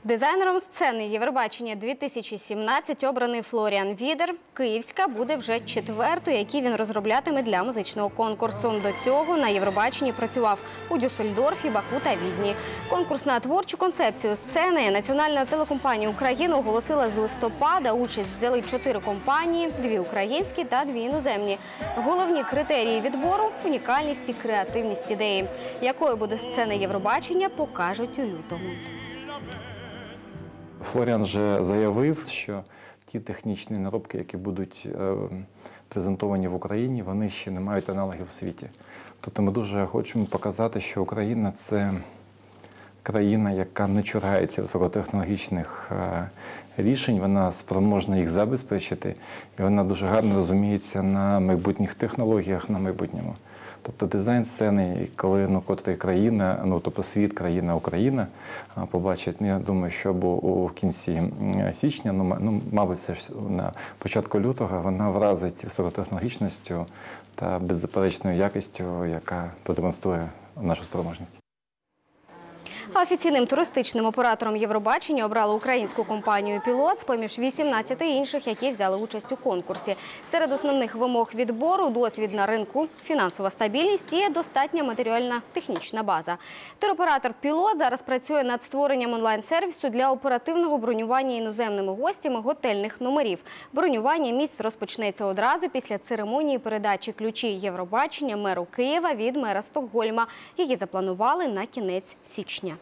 Дизайнером сцени Євробачення-2017 обраний Флоріан Відер. Київська буде вже четвертою, які він розроблятиме для музичного конкурсу. До цього на Євробаченні працював у Дюссельдорфі, Баку та Відні. Конкурс на творчу концепцію сцени Національна телекомпанія України оголосила з листопада. Участь взяли 4 компанії, 2 українські та 2 іноземні. Головні критерії відбору – унікальність і креативність ідеї. Якою буде сцена Євробачення, покажуть у лютому. Флоріан вже заявив, що ті технічні наробки, які будуть презентовані в Україні, вони ще не мають аналогів у світі. Тобто ми дуже хочемо показати, що Україна – це країна, яка не чурається високотехнологічних рішень, вона спроможна їх забезпечити, і вона дуже гарно розуміється на майбутніх технологіях, на майбутньому. Тобто дизайн сцени, коли котра країна, тобто світ, країна, Україна побачить, я думаю, що в кінці січня, мабуть, це ж на початку лютого, вона вразить високотехнологічністю та беззаперечною якістю, яка продемонструє нашу спроможність. А офіційним туристичним оператором Євробачення обрали українську компанію «Пілот» з-поміж 18 інших, які взяли участь у конкурсі. Серед основних вимог відбору – досвід на ринку, фінансова стабільність і достатня матеріально-технічна база. Туроператор «Пілот» зараз працює над створенням онлайн-сервісу для оперативного бронювання іноземними гостями готельних номерів. Бронювання місць розпочнеться одразу після церемонії передачі ключі Євробачення меру Києва від мера Стокгольма. Її запланували на кінець січня.